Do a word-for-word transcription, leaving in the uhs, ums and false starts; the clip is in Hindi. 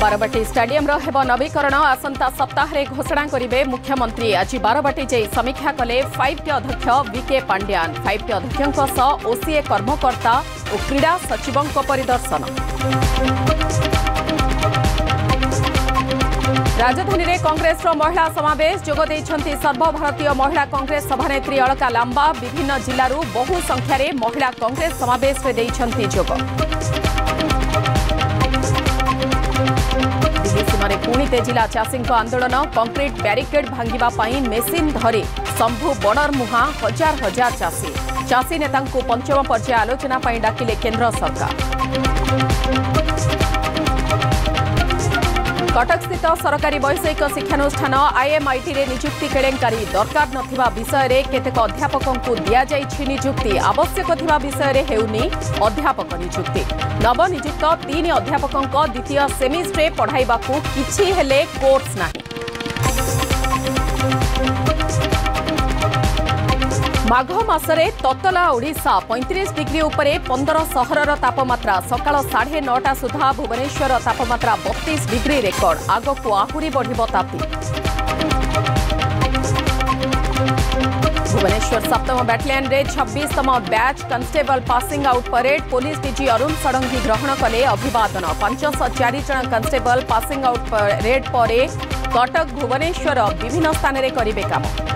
बारवाटी स्टाडियम हेब नवीकरण आसंता सप्ताह घोषणा करेंगे मुख्यमंत्री। आज बारवाटी जाई समीक्षा कले फाइव टी अध्यक्ष विके पांड्यान। फाइव टी अध्यक्षों सह ओसीए कर्मकर्ता और क्रीड़ा सचिवों परिदर्शन। राजधानी में कांग्रेस महिला समावेश जोग देइछंती सर्वभारतीय महिला कांग्रेस सभानेत्री अलका लांबा। विभिन्न जिल्लारू बहु संख्यारे महिला कांग्रेस समावेश रे देइछंती जोग। दिल्ली सीमारे पुणी तेजिला चाषी आंदोलन। कंक्रीट ब्यारिकेड भांगिबा पई मेसिन धरी शंभु बॉर्डर मुहां हजार हजार चाषी। चाषी नेता पंचम पर्याय आलोचना पई डाकिले केंद्र सरकार। कटक स्थित सरकारी वैषयिक शिक्षानुष्ठान आईएमआईटी रे नियुक्ति केलेंकारी। दरकार नथिबा विषय रे केतेक अध्यापकों को दिया जाइछि नियुक्ति। आवश्यक थिबा विषय रे हेउनी अध्यापक नियुक्ति। नवनियुक्त तीन अध्यापकों द्वितीय सेमिस्ट्रे पढ़ाइबाकू किछि हेले कोर्स नाही। माघ मासरे ततला ओडिशा पैंतीस डिग्री उपरे पंद्रह सहरर तापमात्रा। सकाळ साढ़े नौटा सुधा भुवनेश्वर तापमात्रा बत्तीस डिग्री रेकर्ड। आगकू आहुरी बढ़िबो तापी। भुवनेश्वर सप्तम बैटालियन रे छब्बीसतम batch constable passing out parade. Police DG Arun Sarangi ग्रहण कले अभिवादन। पांचश चारि जन कांस्टेबल पासिंग आउट परेड पर कटक भुवनेश्वर विभिन्न स्थान में करिवे काम।